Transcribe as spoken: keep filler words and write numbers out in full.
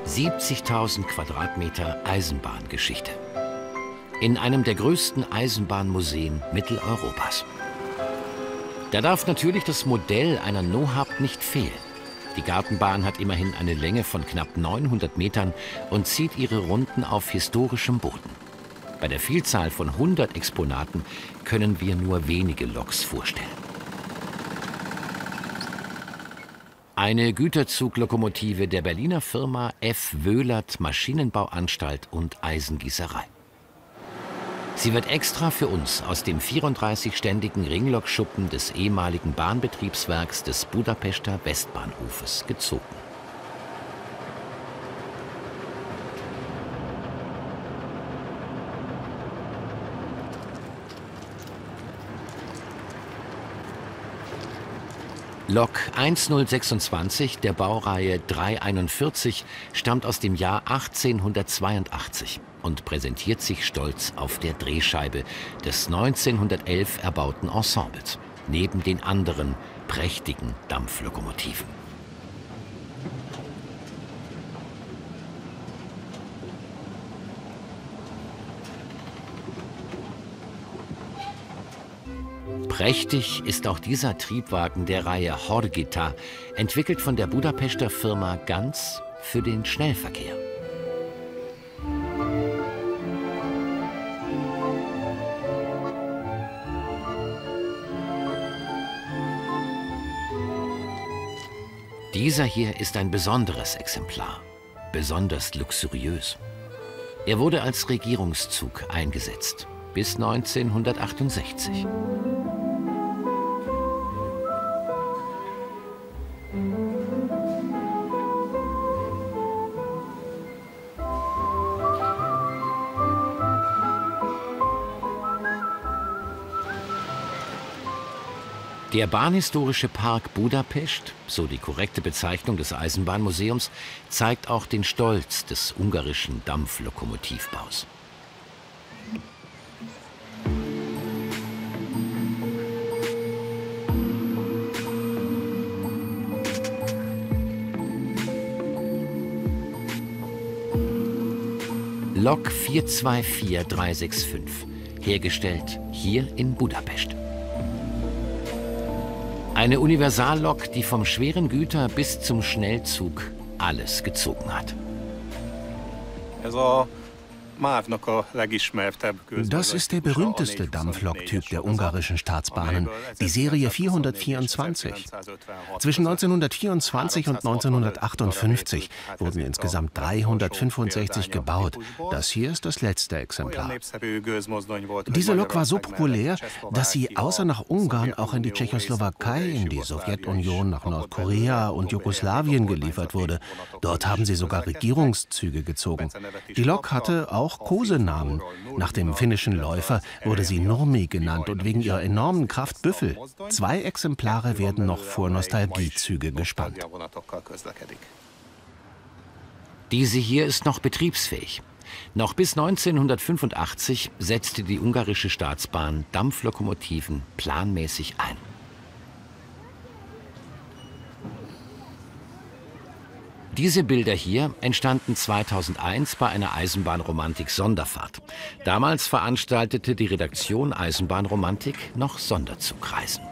siebzigtausend Quadratmeter Eisenbahngeschichte. In einem der größten Eisenbahnmuseen Mitteleuropas. Da darf natürlich das Modell einer NOHAB nicht fehlen. Die Gartenbahn hat immerhin eine Länge von knapp neunhundert Metern und zieht ihre Runden auf historischem Boden. Bei der Vielzahl von hundert Exponaten können wir nur wenige Loks vorstellen. Eine Güterzuglokomotive der Berliner Firma F. Wöhlert Maschinenbauanstalt und Eisengießerei. Sie wird extra für uns aus dem vierunddreißigständigen Ringlokschuppen des ehemaligen Bahnbetriebswerks des Budapester Westbahnhofes gezogen. Lok eintausendsechsundzwanzig der Baureihe dreihunderteinundvierzig stammt aus dem Jahr achtzehnhundertzweiundachtzig und präsentiert sich stolz auf der Drehscheibe des neunzehnhundertelf erbauten Ensembles, neben den anderen prächtigen Dampflokomotiven. Prächtig ist auch dieser Triebwagen der Reihe Horgita, entwickelt von der Budapester Firma Ganz für den Schnellverkehr. Dieser hier ist ein besonderes Exemplar, besonders luxuriös. Er wurde als Regierungszug eingesetzt, bis neunzehnhundertachtundsechzig. Der Bahnhistorische Park Budapest, so die korrekte Bezeichnung des Eisenbahnmuseums, zeigt auch den Stolz des ungarischen Dampflokomotivbaus. Lok vier zwei vier drei sechs fünf, hergestellt hier in Budapest. Eine Universallok, die vom schweren Güter bis zum Schnellzug alles gezogen hat. Das ist der berühmteste Dampfloktyp der ungarischen Staatsbahnen, die Serie vierhundertvierundzwanzig. Zwischen neunzehnhundertvierundzwanzig und neunzehnhundertachtundfünfzig wurden insgesamt dreihundertfünfundsechzig gebaut. Das hier ist das letzte Exemplar. Diese Lok war so populär, dass sie außer nach Ungarn auch in die Tschechoslowakei, in die Sowjetunion, nach Nordkorea und Jugoslawien geliefert wurde. Dort haben sie sogar Regierungszüge gezogen. Die Lok hatte auch Kosenamen. Nach dem finnischen Läufer wurde sie Nurmi genannt und wegen ihrer enormen Kraft Büffel. Zwei Exemplare werden noch vor Nostalgiezüge gespannt. Diese hier ist noch betriebsfähig. Noch bis neunzehnhundertfünfundachtzig setzte die ungarische Staatsbahn Dampflokomotiven planmäßig ein. Diese Bilder hier entstanden zweitausendeins bei einer Eisenbahnromantik-Sonderfahrt. Damals veranstaltete die Redaktion Eisenbahnromantik noch Sonderzugreisen.